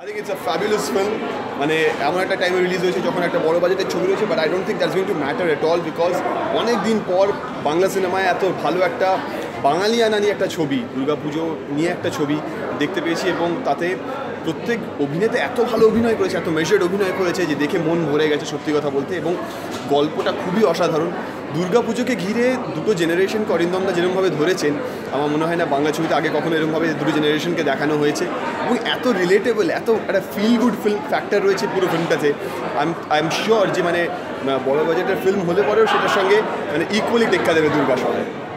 I think it's a fabulous film. মানে এমন একটা টাইমে রিলিজ হয়েছে যখন একটা বড় বাজেটের ছবি রয়েছে, but I don't think that's going to matter at all, because অনেক দিন পর বাংলা সিনেমায় এত ভালো একটা বাঙালিয়ানা নিয়ে একটা ছবি, দুর্গাপুজো নিয়ে একটা ছবি দেখতে পেয়েছি, এবং তাতে প্রত্যেক অভিনেতা এত ভালো অভিনয় করেছে, এত মেজার্ড অভিনয় করেছে যে দেখে মন ভরে গেছে সত্যি কথা বলতে। এবং গল্পটা খুবই অসাধারণ। দুর্গাপুজোকে ঘিরে দুটো জেনারেশনকে অরিন্দমদা যেরকমভাবে ধরেছেন, আমার মনে হয় না বাংলা ছবিতে আগে কখনো এরকমভাবে দুটো জেনারেশনকে দেখানো হয়েছে, এবং এত রিলেটেবল, এত একটা ফিল গুড ফিল্ম ফ্যাক্টর রয়েছে পুরো ফিল্মটাতে। আই এম শিওর যে মানে বড় বাজেটের ফিল্ম হলে পরেও সেটার সঙ্গে মানে ইকুয়ালি টেক্কা দেবে দুর্গা সবাই।